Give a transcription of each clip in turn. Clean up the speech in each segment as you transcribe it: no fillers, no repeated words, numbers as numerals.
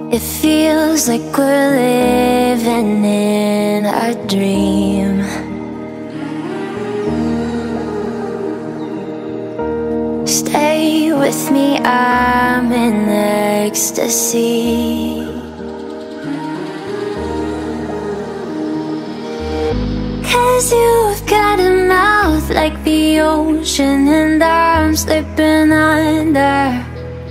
It feels like we're living in a dream. Stay with me, I'm in ecstasy. 'Cause you've got a mouth like the ocean, and I'm slipping under.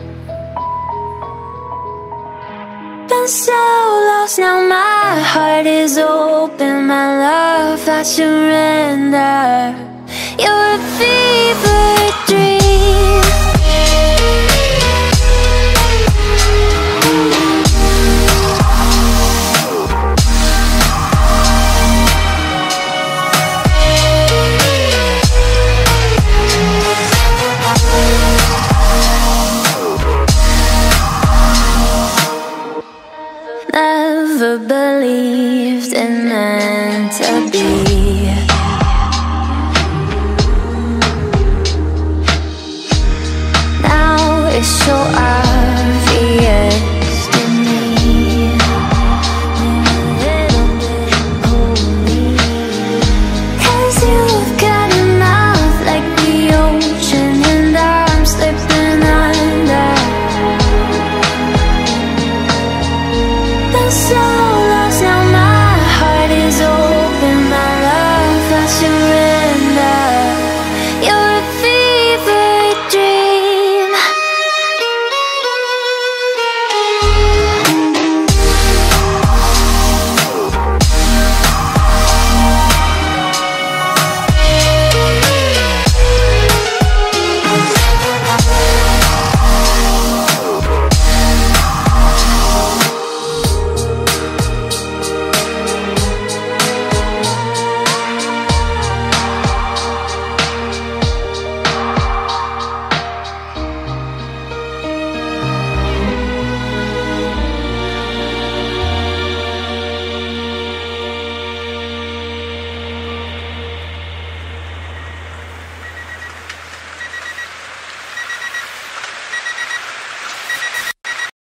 Been so lost, now my heart is open. My love, I surrender. You're a fever dream. Never believed it meant to be. Now it's so